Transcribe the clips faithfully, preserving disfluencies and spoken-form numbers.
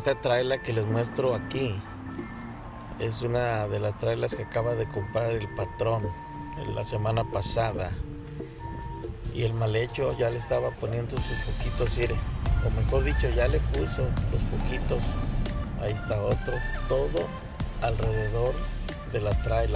Esta traila que les muestro aquí es una de las trailas que acaba de comprar el patrón en la semana pasada. Y el mal hecho ya le estaba poniendo sus poquitos, mire, o mejor dicho, ya le puso los poquitos. Ahí está otro, todo alrededor de la traila.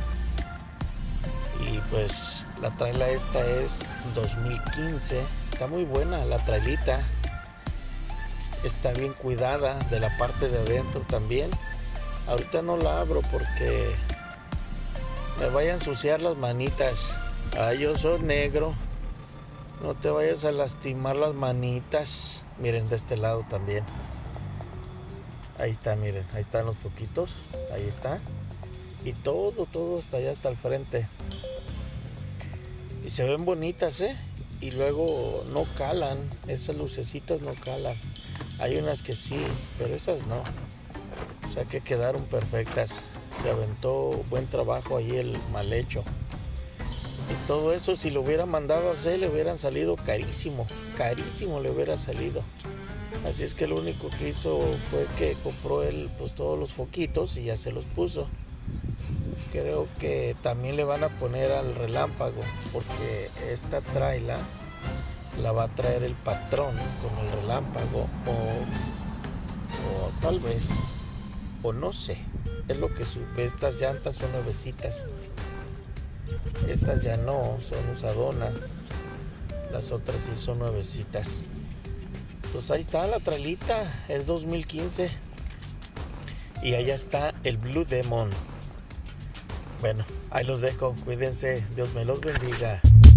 Y pues la traila esta es dos mil quince, está muy buena la trailita. Está bien cuidada de la parte de adentro también. Ahorita no la abro porque me vaya a ensuciar las manitas. Ay, yo soy negro. No te vayas a lastimar las manitas. Miren, de este lado también. Ahí está, miren, ahí están los foquitos. Ahí está. Y todo, todo hasta allá, hasta el frente. Y se ven bonitas, ¿eh? Y luego no calan. Esas lucecitas no calan. Hay unas que sí, pero esas no. O sea que quedaron perfectas. Se aventó buen trabajo ahí el mal hecho. Y todo eso, si lo hubiera mandado a hacer, le hubieran salido carísimo. Carísimo le hubiera salido. Así es que lo único que hizo fue que compró él pues todos los foquitos y ya se los puso. Creo que también le van a poner al relámpago, porque esta traila la va a traer el patrón con el relámpago, o, o tal vez, o no sé, es lo que supe. Estas llantas son nuevecitas, estas ya no, son usadonas, las otras sí son nuevecitas. Pues ahí está la trailita, es dos mil quince y allá está el Blue Demon. Bueno, ahí los dejo, cuídense, Dios me los bendiga.